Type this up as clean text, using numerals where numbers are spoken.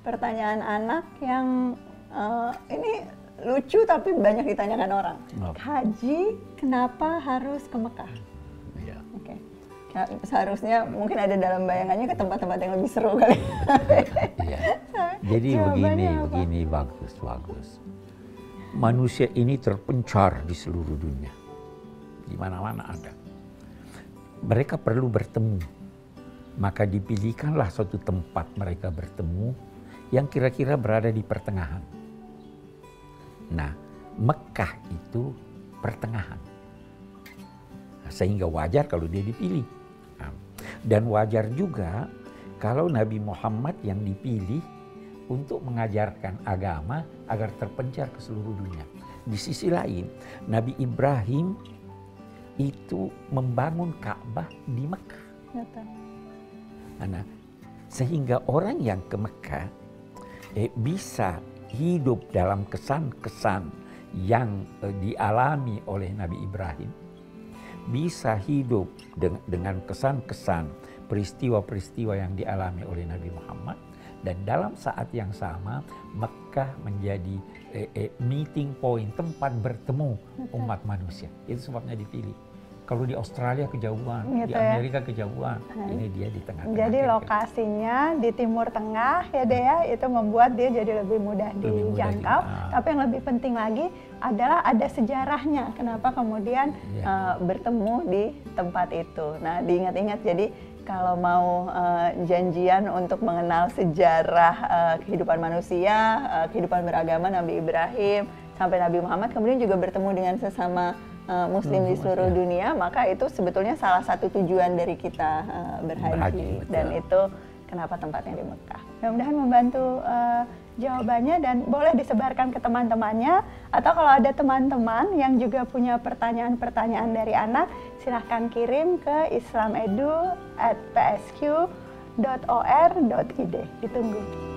pertanyaan anak yang ini lucu tapi banyak ditanyakan orang. Haji kenapa harus ke Mekah? Ya. Oke. Seharusnya mungkin ada dalam bayangannya ke tempat-tempat yang lebih seru kali. Ya. Jadi begini bagus. Manusia ini terpencar di seluruh dunia, di mana-mana ada. Mereka perlu bertemu, maka dipilihkanlah suatu tempat mereka bertemu yang kira-kira berada di pertengahan. Nah, Mekah itu pertengahan, sehingga wajar kalau dia dipilih. Dan wajar juga kalau Nabi Muhammad yang dipilih untuk mengajarkan agama agar terpencar ke seluruh dunia. Di sisi lain, Nabi Ibrahim itu membangun Ka'bah di Mekah. Nah, sehingga orang yang ke Mekah bisa hidup dalam kesan-kesan yang dialami oleh Nabi Ibrahim, bisa hidup dengan kesan-kesan peristiwa-peristiwa yang dialami oleh Nabi Muhammad, dan dalam saat yang sama Mekah menjadi meeting point, tempat bertemu umat manusia. Itu sebabnya dipilih. Kalau di Australia kejauhan, gitu di Amerika kejauhan, ini dia di tengah-tengah. Jadi lokasinya di Timur Tengah ya Dea, itu membuat dia jadi lebih mudah dijangkau. Tapi yang lebih penting lagi adalah ada sejarahnya. Kenapa kemudian bertemu di tempat itu. Nah, diingat-ingat, jadi kalau mau janjian untuk mengenal sejarah kehidupan manusia, kehidupan beragama Nabi Ibrahim sampai Nabi Muhammad, kemudian juga bertemu dengan sesama Muslim di seluruh dunia, maka itu sebetulnya salah satu tujuan dari kita berhaji. Dan itu kenapa tempatnya di Mekah. Mudah-mudahan membantu jawabannya, dan boleh disebarkan ke teman-temannya, atau kalau ada teman-teman yang juga punya pertanyaan-pertanyaan dari anak, silahkan kirim ke islamedu@psq.or.id. Ditunggu.